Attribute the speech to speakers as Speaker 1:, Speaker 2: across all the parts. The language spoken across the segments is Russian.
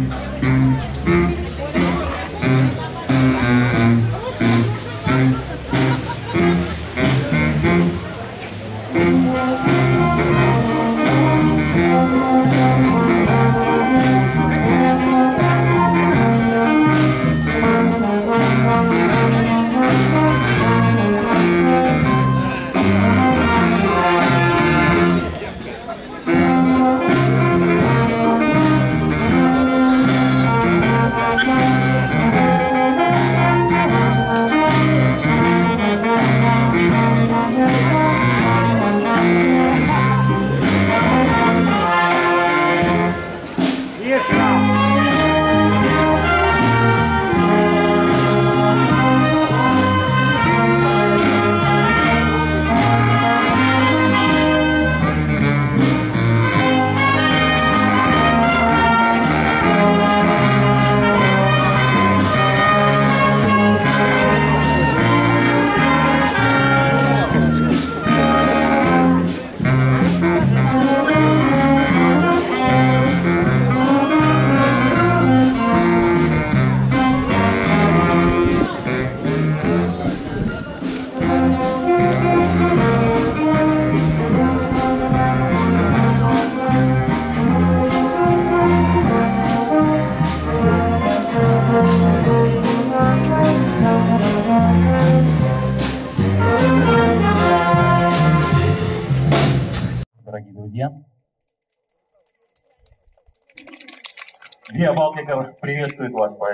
Speaker 1: Виа Балтика приветствует вас по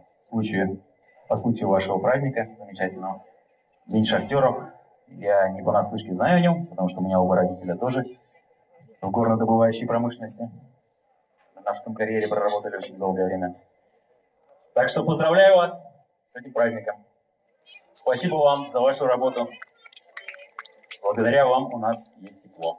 Speaker 1: случаю вашего праздника замечательного. День шахтеров. Я не понаслышке знаю о нем, потому что у меня оба родителя тоже в горнодобывающей промышленности. На нашем карьере проработали очень долгое время. Так что поздравляю вас с этим праздником. Спасибо вам за вашу работу. Благодаря вам у нас есть тепло.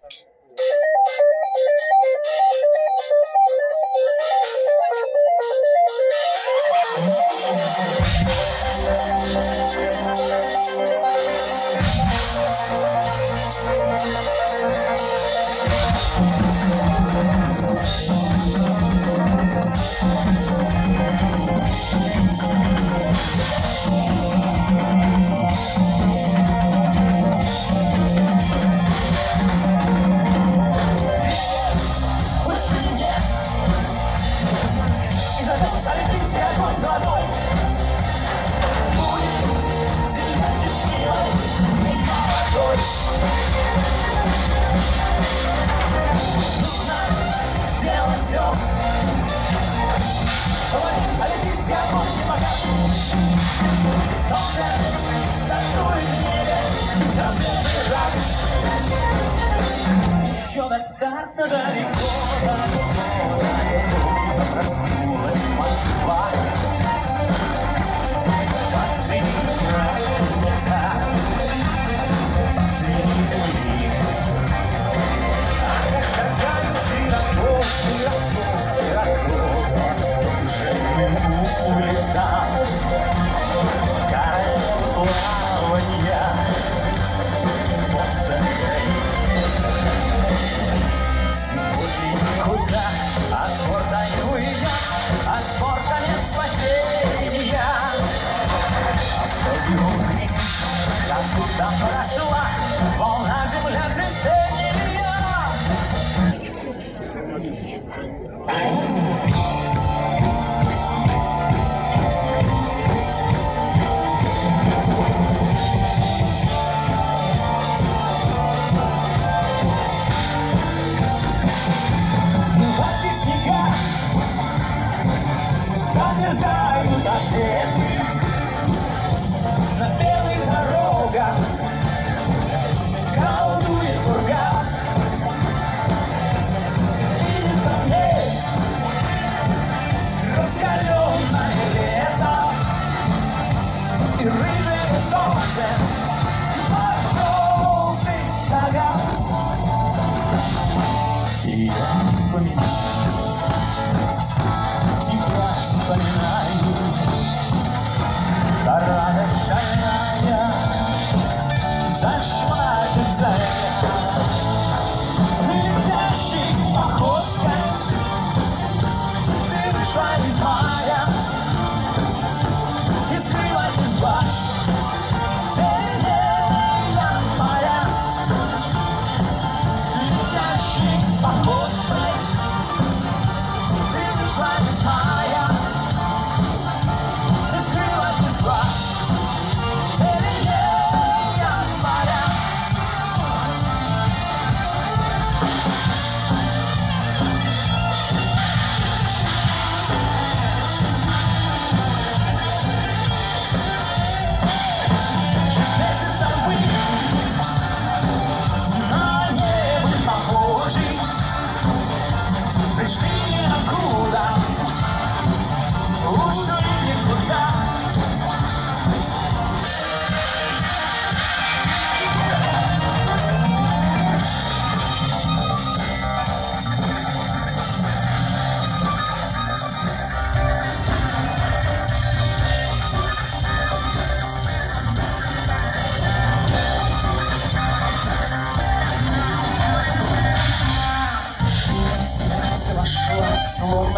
Speaker 2: Еще достаточно далеко, проснулась Москва. Последний праздник, среди земли. А как шагают широко, по улицам. Караул плаванья, никуда, а спорта не уйдешь, а спорта нет спасения. А стадионы, как будто прошла волна землетрясения. Замерзают до света на белых дорогах, колдует пурга. Видится мне раскаленное лето и рыжее солнце под желтых сногах. И я вспоминаю, вспоминаю, та радость шальная зашматит заря, летящий походкой, ты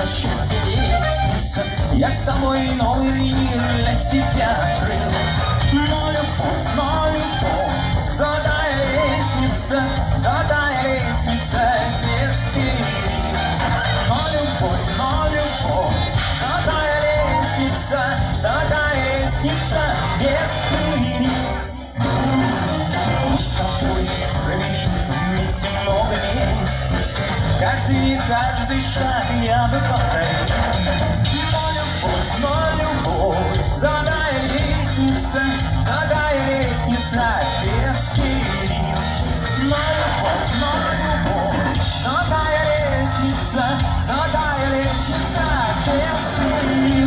Speaker 2: по счастью лестница. Я с тобой новый мир для себя открыл. Но любовь, золотая лестница без перил. Но любовь, золотая лестница без перил. Мы с тобой провели вместе много месяцев. Каждый шаг я бы повторил. Но любовь, золотая лестница без перил. Но любовь, золотая лестница без перил.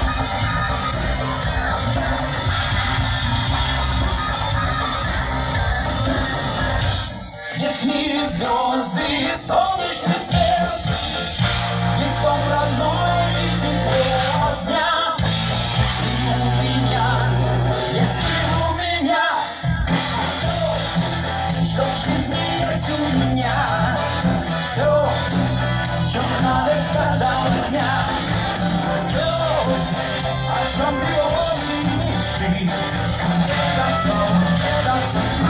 Speaker 2: Есть в мире звезды и солнечный свет, есть дом родной и тепло от дня. И у меня, есть ты у меня, все, что в жизни есть у меня, все, чем радость каждого дня, все, о чем тревоги и мечты, это все ты.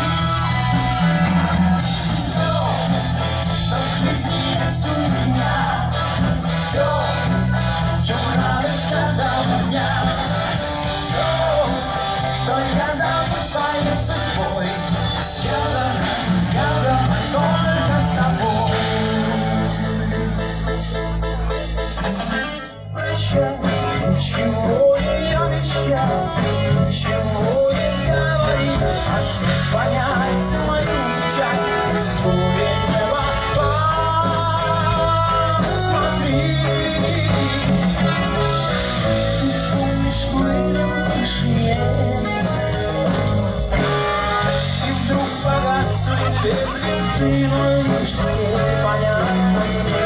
Speaker 2: Есть у меня все, чем радость каждого дня, все, что я зову своей судьбой, связано только с тобой. Прощай, ничего не обещал, ничего не говори, аж не понять мою печаль, история неба. И вдруг погасли две звезды, но лишь теперь понятно мне,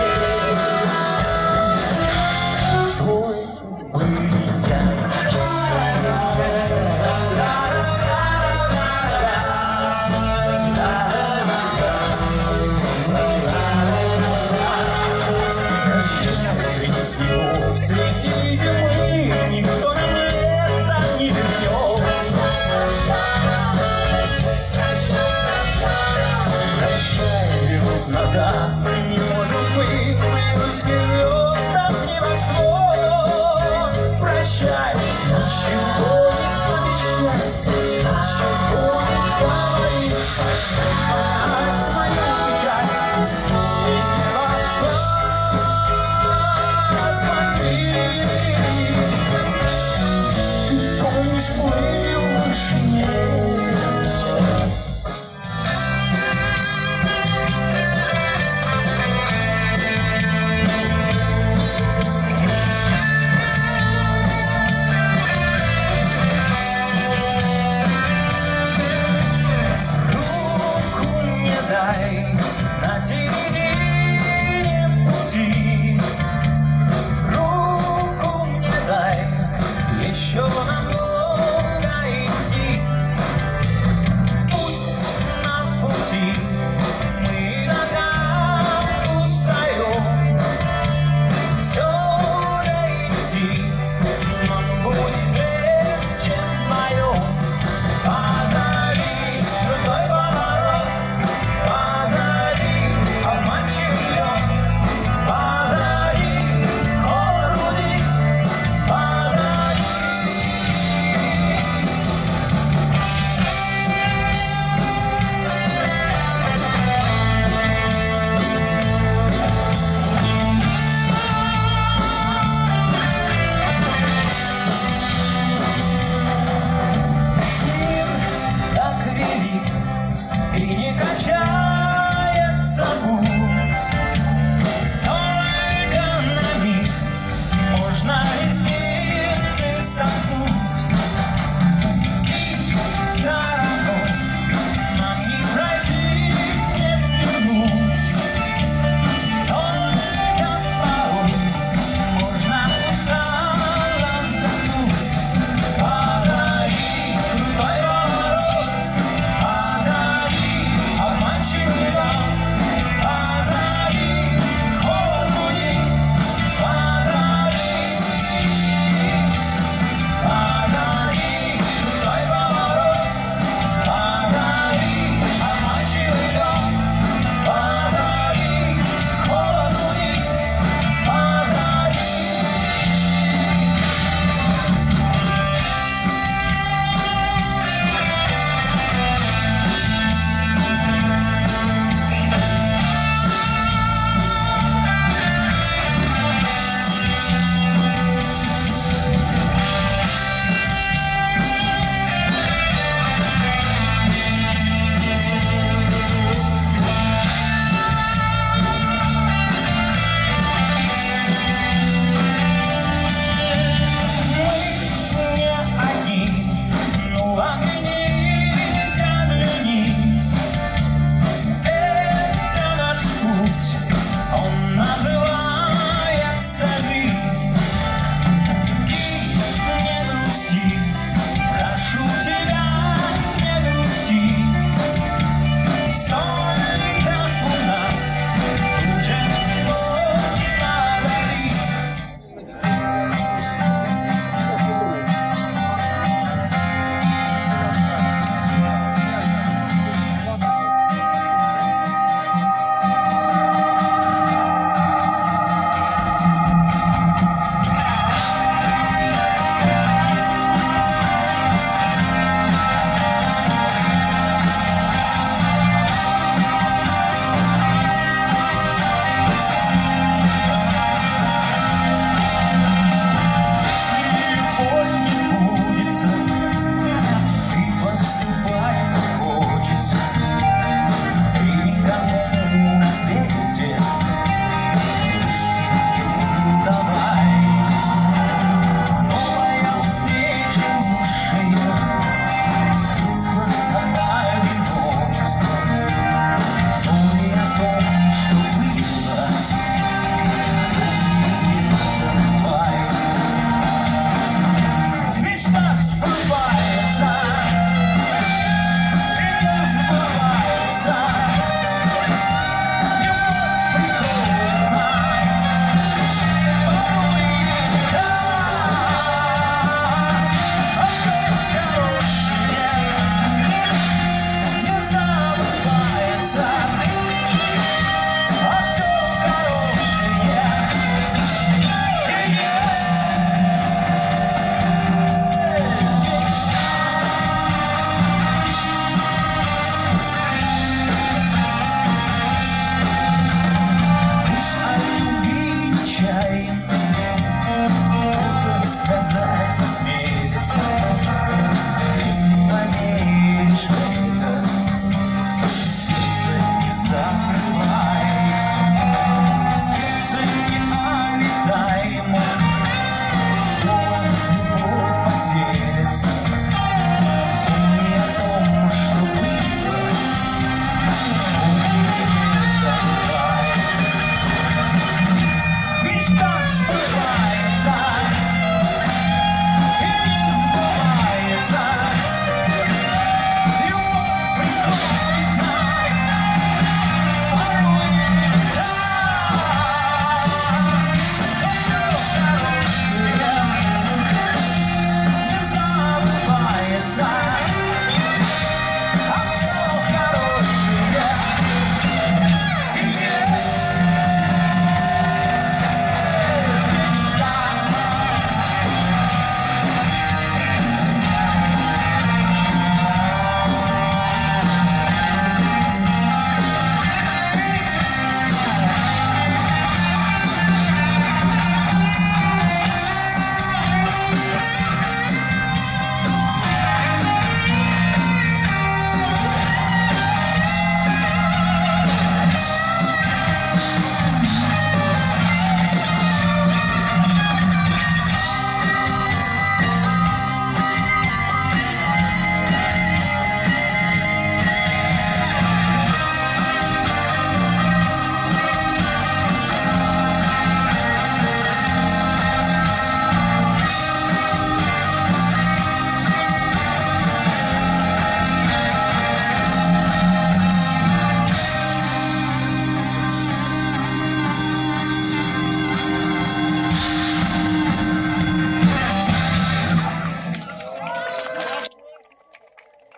Speaker 2: что это были я. Среди снегов, среди зимы никто лето не живет. Прощай, вернуть назад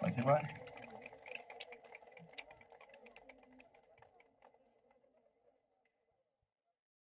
Speaker 1: Спасибо.